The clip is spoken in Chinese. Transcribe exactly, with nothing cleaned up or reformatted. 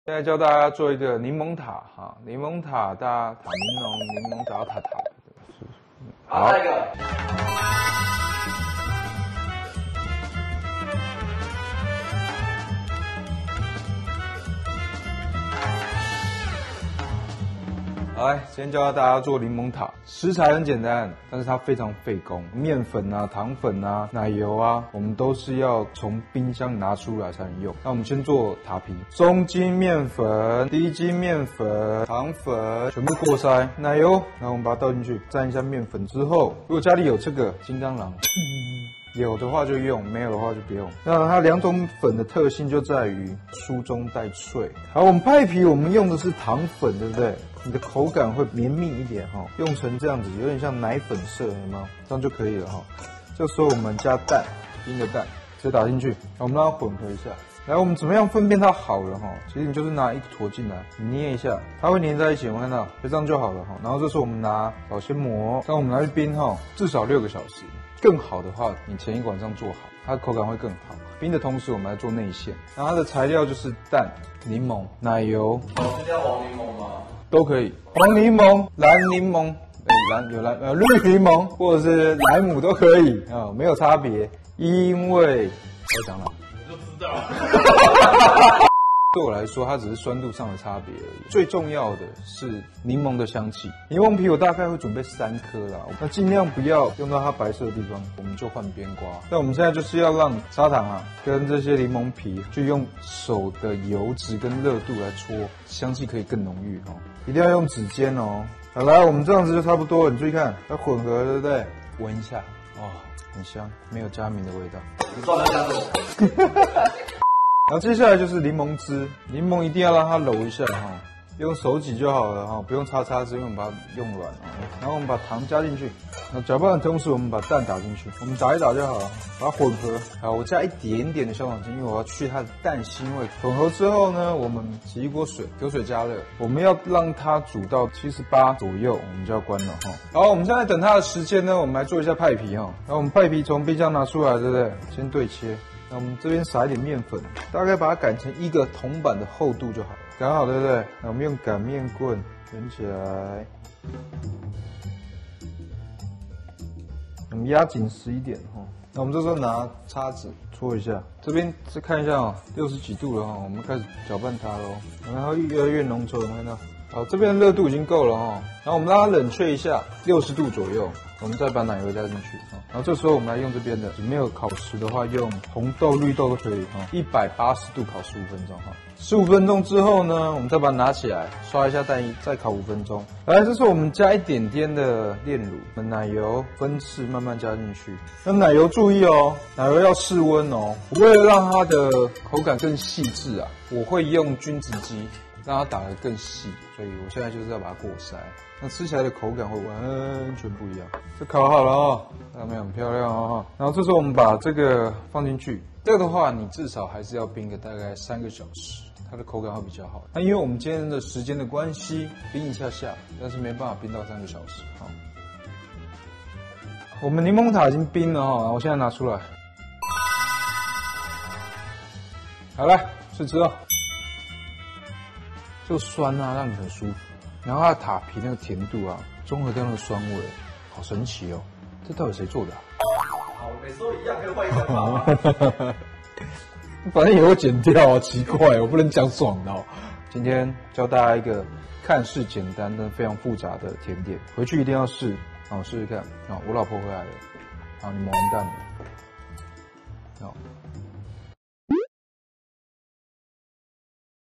现在教大家做一个柠檬塔哈，柠檬塔大家塔柠檬，柠檬塔塔塔。 好，下一个。 来，今天教大家做柠檬塔，食材很简单，但是它非常费工。面粉啊、糖粉啊、奶油啊，我们都是要从冰箱拿出来才能用。那我们先做塔皮，中筋面粉、低筋面粉、糖粉全部过筛，奶油，然后我们把它倒进去，蘸一下面粉之后，如果家里有这个金刚狼。有的话就用，没有的话就不用。那它两种粉的特性就在于酥中带脆。好，我们派皮我们用的是糖粉，对不对？你的口感会绵密一点哈，用成这样子，有点像奶粉色，有没有？这样就可以了哈。这时候我们加蛋，冰的蛋直接打进去，我们让它混合一下。来，我们怎么样分辨它好了哈？其实你就是拿一个坨进来，你捏一下，它会粘在一起，我看到，就这样就好了哈。然后这时候我们拿保鲜膜，让我们拿去冰哈，至少六个小时。更好的话，你前一个晚上做好，它的口感会更好。冰的同时，我们来做内馅。然后它的材料就是蛋、柠檬、奶油。 老师叫黄柠檬吗？ 都可以，黄柠檬、蓝柠檬，哎，蓝有蓝呃绿柠檬或者是莱姆都可以啊、哦，没有差别。因为我讲了， 我就知道。 对我来说，它只是酸度上的差别而已。最重要的是柠檬的香气。柠檬皮我大概会准备三颗啦，那尽量不要用到它白色的地方，我们就换边瓜。那我们现在就是要让砂糖啊跟这些柠檬皮，就用手的油脂跟热度来搓，香气可以更浓郁哦。一定要用指尖哦。好，来，我们这样子就差不多了。你注意看，它混合，对不对？闻一下，哦，很香，没有加明的味道。 你放在这样子。 然后接下来就是柠檬汁，柠檬一定要让它揉一下哈，用手挤就好了哈，不用擦叉子，因为我们把它用软了。然后我们把糖加进去，那搅拌的同时我们把蛋打进去，我们打一打就好了，把它混合。好，我加一点点的消糖精，因为我要去它的蛋腥味。混合之后呢，我们起一锅水，隔水加热，我们要让它煮到七十八左右，我们就要关了哈。好，我们现在等它的时间呢，我们来做一下派皮哈。然后我们派皮从冰箱拿出来，对不对？先对切。那我们这边撒一点面粉，大概把它擀成一个铜板的厚度就好了，擀好对不对？那我们用擀面棍卷起来，我们压紧实一点哈。那我们这时候拿叉子搓一下，这边再看一下哦，六十几度了哈，我们开始搅拌它喽，然后越来越浓稠，看到？好，这边的热度已经够了哈，然后我们让它冷却一下，六十度左右，我们再把奶油加进去啊。然后这时候我们来用这边的，没有烤实的话，用红豆、绿豆都可以哈，一百八十度烤十五分钟哈。十五分钟之后呢，我们再把它拿起来，刷一下蛋液，再烤五分钟。来，这时候我们加一点点的炼乳，奶油分次慢慢加进去。那奶油注意哦，奶油要室温哦，为了让它的口感更细致啊，我会用均质机。让它打得更细，所以我现在就是要把它过筛，那吃起来的口感会完全不一样。这烤好了哦，看到没有？很漂亮哦。然后这时候我们把这个放进去，这个的话你至少还是要冰个大概三个小时，它的口感会比较好。那因为我们今天的时间的关系，冰一下下，但是没办法冰到三个小时哈。我们柠檬塔已经冰了哈，我现在拿出来，好来试吃哦。这个酸啊，让你很舒服，然后它的塔皮那个甜度啊，中和掉那个酸味，好神奇哦！这到底谁做的啊？ 好，每次都一样，可以换一个吗？ 反正以后剪掉啊，奇怪，我不能讲爽的哦。今天教大家一个看似简单但非常复杂的甜点，回去一定要试，好试试看。啊，我老婆回来了，啊，你们完蛋了，好。